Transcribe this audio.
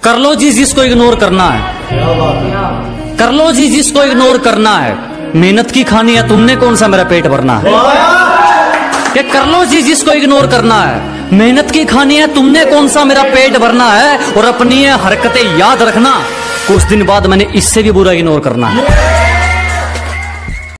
कर लो जी जिसको इग्नोर करना है, कर लो जी जिसको इग्नोर करना है। मेहनत की खानी है तुमने, कौन सा मेरा पेट भरना है। कि कर लो जी जिसको इग्नोर करना है, मेहनत की खानी है तुमने, कौन सा मेरा पेट भरना है। और अपनी हरकतें याद रखना, कुछ दिन बाद मैंने इससे भी बुरा इग्नोर करना है।